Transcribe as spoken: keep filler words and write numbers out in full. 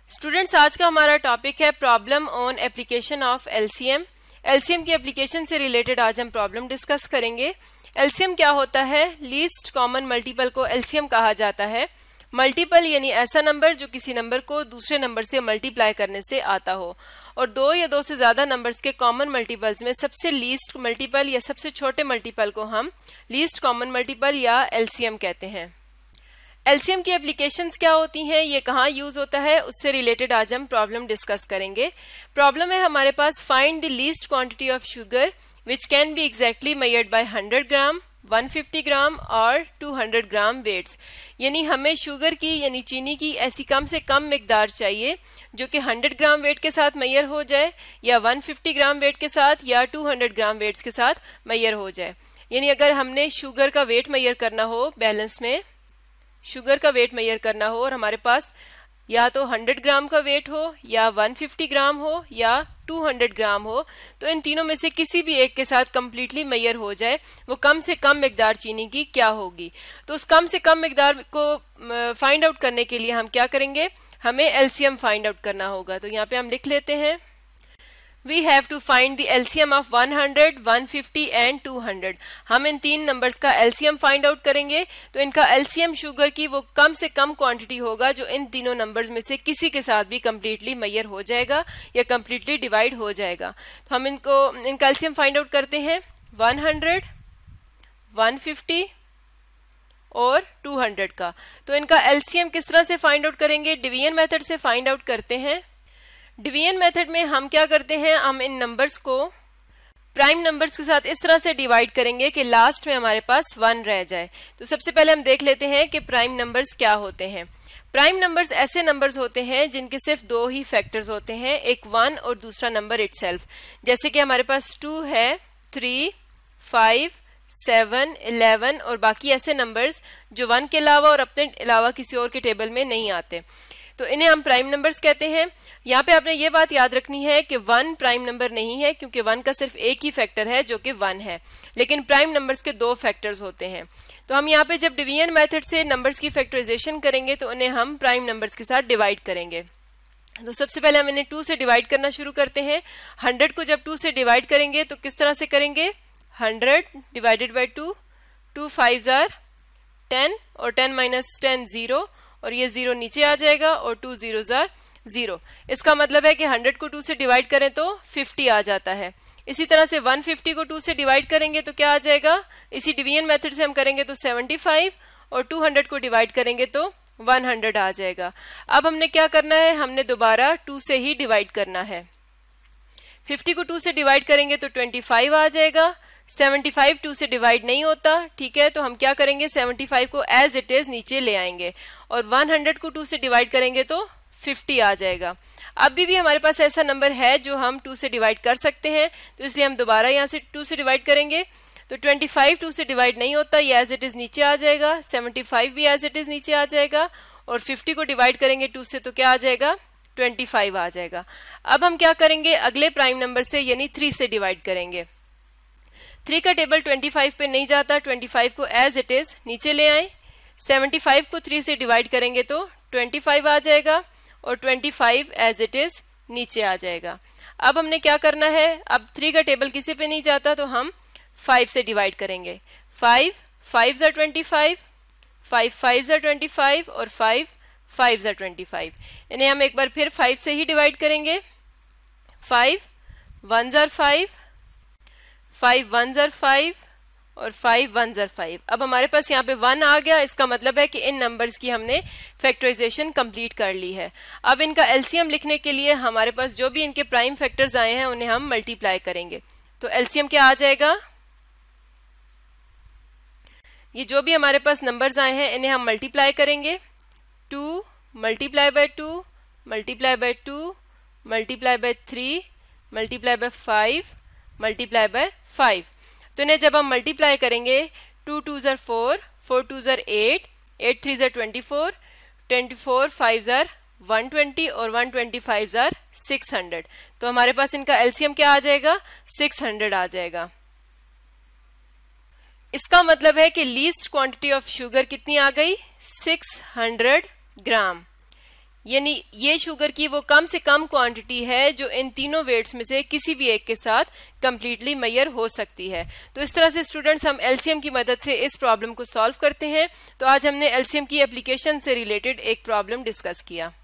Students, आज का हमारा टॉपिक है problem on application of LCM. LCM की एप्लीकेशन से रिलेटेड आज हम प्रॉब्लम डिस्कस करेंगे। एलसीएम क्या होता है? लीस्ट कॉमन मल्टीपल को एलसीएम कहा जाता है। मल्टीपल यानी ऐसा नंबर जो किसी नंबर को दूसरे नंबर से मल्टीप्लाई करने से आता हो, और दो या दो से ज्यादा नंबर्स के कॉमन मल्टीपल्स में सबसे लीस्ट मल्टीपल या सबसे छोटे मल्टीपल को हम लीस्ट कॉमन मल्टीपल या एलसीएम कहते हैं। एलसीएम की एप्लीकेशंस क्या होती हैं, ये कहाँ यूज होता है, उससे रिलेटेड आज हम प्रॉब्लम डिस्कस करेंगे। प्रॉब्लम है हमारे पास, find the least quantity of sugar which can be exactly measured by hundred gram, one fifty gram और टू हंड्रेड ग्राम वेट्स। यानी हमें शुगर की यानी चीनी की ऐसी कम से कम मिकदार चाहिए जो कि हंड्रेड ग्राम वेट के साथ मेजर हो जाए, या वन फिफ्टी ग्राम वेट के साथ, या टू हंड्रेड ग्राम वेट्स के साथ मेजर हो जाए। यानी अगर हमने शुगर का वेट मेजर करना हो, बैलेंस में शुगर का वेट मेजर करना हो और हमारे पास या तो हंड्रेड ग्राम का वेट हो, या वन फिफ्टी ग्राम हो, या टू हंड्रेड ग्राम हो, तो इन तीनों में से किसी भी एक के साथ कंप्लीटली मेजर हो जाए, वो कम से कम मिकदार चीनी की क्या होगी। तो उस कम से कम मिकदार को फाइंड आउट करने के लिए हम क्या करेंगे, हमें एलसीएम फाइंड आउट करना होगा। तो यहाँ पे हम लिख लेते हैं, We have to find the L C M of one hundred, one fifty and two hundred। हम इन तीन नंबर्स का L C M find out करेंगे। तो इनका L C M शुगर की वो कम से कम क्वांटिटी होगा जो इन तीनों नंबर्स में से किसी के साथ भी कंप्लीटली मेजर हो जाएगा या कंप्लीटली डिवाइड हो जाएगा। तो हम इनको इनका L C M find out करते हैं, one hundred, one fifty और टू हंड्रेड का। तो इनका L C M किस तरह से फाइंड आउट करेंगे, डिवीजन मेथड से फाइंड आउट करते हैं। डिवीजन मेथड में हम क्या करते हैं, हम इन नंबर्स को प्राइम नंबर्स के साथ इस तरह से डिवाइड करेंगे कि लास्ट में हमारे पास वन रह जाए। तो सबसे पहले हम देख लेते हैं कि प्राइम नंबर्स क्या होते हैं। प्राइम नंबर्स ऐसे नंबर्स होते हैं जिनके सिर्फ दो ही फैक्टर्स होते हैं, एक वन और दूसरा नंबर इटसेल्फ। जैसे कि हमारे पास टू है, थ्री, फाइव, सेवन, इलेवन और बाकी ऐसे नंबर्स जो वन के अलावा और अपने अलावा किसी और के टेबल में नहीं आते, तो इन्हें हम प्राइम नंबर्स कहते हैं। यहाँ पे आपने ये बात याद रखनी है कि वन प्राइम नंबर नहीं है, क्योंकि वन का सिर्फ एक ही फैक्टर है जो कि वन है, लेकिन प्राइम नंबर्स के दो फैक्टर्स होते हैं। तो हम यहाँ पे जब डिवीजन मेथड से नंबर्स की फैक्टराइजेशन करेंगे तो उन्हें हम प्राइम नंबर्स के साथ डिवाइड करेंगे। तो सबसे पहले हम इन्हें टू से डिवाइड करना शुरू करते हैं। हंड्रेड को जब टू से डिवाइड करेंगे तो किस तरह से करेंगे, hundred divided by two, two five जार टेन और टेन माइनस टेन जीरो, और ये जीरो नीचे आ जाएगा, और टू जीरो जार जीरो। इसका मतलब है कि हंड्रेड को टू से डिवाइड करें तो फिफ्टी आ जाता है। इसी तरह से वन फिफ्टी को टू से डिवाइड करेंगे तो क्या आ जाएगा, इसी डिवीजन मेथड से हम करेंगे तो सेवेंटी फाइव, और टू हंड्रेड को डिवाइड करेंगे तो वन हंड्रेड आ जाएगा। अब हमने क्या करना है, हमने दोबारा टू से ही डिवाइड करना है। फिफ्टी को टू से डिवाइड करेंगे तो ट्वेंटी फाइव आ जाएगा। सेवेंटी फाइव टू से डिवाइड नहीं होता, ठीक है, तो हम क्या करेंगे, सेवेंटी फाइव को एज इट इज नीचे ले आएंगे, और वन हंड्रेड को टू से डिवाइड करेंगे तो फिफ्टी आ जाएगा। अभी भी हमारे पास ऐसा नंबर है जो हम टू से डिवाइड कर सकते हैं, तो इसलिए हम दोबारा यहाँ से टू से डिवाइड करेंगे। तो ट्वेंटी फाइव टू से डिवाइड नहीं होता, ये एज इट इज नीचे आ जाएगा, सेवेंटी फाइव भी एज इट इज नीचे आ जाएगा, और फिफ्टी को डिवाइड करेंगे टू से तो क्या आ जाएगा, ट्वेंटी फाइव आ जाएगा। अब हम क्या करेंगे, अगले प्राइम नंबर से यानी थ्री से डिवाइड करेंगे। थ्री का टेबल ट्वेंटी फाइव पे नहीं जाता, ट्वेंटी फाइव को एज इट इज नीचे ले आए। सेवेंटी फाइव को थ्री से डिवाइड करेंगे तो ट्वेंटी फाइव आ जाएगा, और twenty five as it is नीचे आ जाएगा। अब हमने क्या करना है, अब थ्री का टेबल किसी पे नहीं जाता तो हम फाइव से डिवाइड करेंगे। फाइव, फाइव जार ट्वेंटी फाइव, फाइव फाइव जार ट्वेंटी फाइव, और फाइव फाइव जार ट्वेंटी फाइव। इन्हें हम एक बार फिर फाइव से ही डिवाइड करेंगे। फाइव वन जार फाइव, फाइव वन जार फाइव, और फाइव वन जार फाइव। अब हमारे पास यहाँ पे वन आ गया, इसका मतलब है कि इन नंबर्स की हमने फैक्टराइजेशन कंप्लीट कर ली है। अब इनका एलसीएम लिखने के लिए हमारे पास जो भी इनके प्राइम फैक्टर्स आए हैं उन्हें हम मल्टीप्लाई करेंगे। तो एलसीएम क्या आ जाएगा, ये जो भी हमारे पास नंबर्स आए हैं इन्हें हम मल्टीप्लाई करेंगे। Two multiply by two, multiply by two, multiply by three, multiply by five, multiply by five. तो इन्हें जब हम मल्टीप्लाई करेंगे, टू टू जार फोर, फोर टू जार एट, एट थ्री जार twenty four, twenty four five जार वन ट्वेंटी, और वन ट्वेंटी फाइव जार सिक्स हंड्रेड। तो हमारे पास इनका एलसीएम क्या आ जाएगा, सिक्स हंड्रेड आ जाएगा। इसका मतलब है कि लीस्ट क्वांटिटी ऑफ शुगर कितनी आ गई, सिक्स हंड्रेड ग्राम। यानी ये शुगर की वो कम से कम क्वांटिटी है जो इन तीनों वेट्स में से किसी भी एक के साथ कंप्लीटली मेजर हो सकती है। तो इस तरह से स्टूडेंट्स हम एलसीएम की मदद से इस प्रॉब्लम को सॉल्व करते हैं। तो आज हमने एलसीएम की एप्लीकेशन से रिलेटेड एक प्रॉब्लम डिस्कस किया।